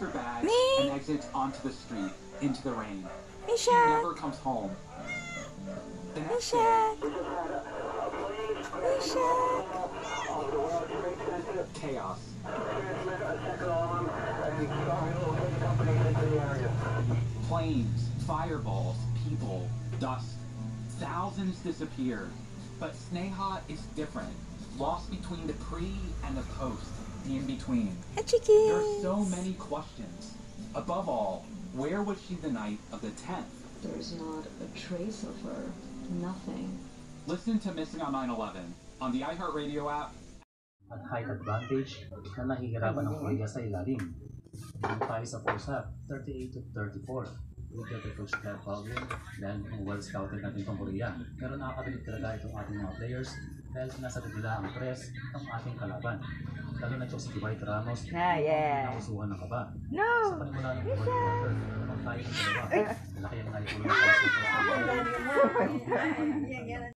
her bag and exits onto the street, into the rain. Misha! She never comes home. The next day, Misha! chaos. Flames, fireballs, people, dust. Thousands disappear. But Sneha is different. Lost between the pre and the post, the in-between. Hi, chickens! There are so many questions. Above all, where was she the night of the 10th? There's not a trace of her. Nothing. Listen to Missing on 9/11 on the iHeartRadio app. At height advantage na nahihirapan ng kuya sa ilalim. Doon tayo sa first half, 38 to 34. We get the first half problem, then well scouted natin itong Korea. Pero nakakabilib talaga itong ating mga players dahil sinasagot nila ang press ng ating kalaban. Lalo na si Dwight Ramos, nausuhan ng kaba. No! Sa panimula ng fourth quarter, naman tayo ng dalawa. Malaki ang naikulong ng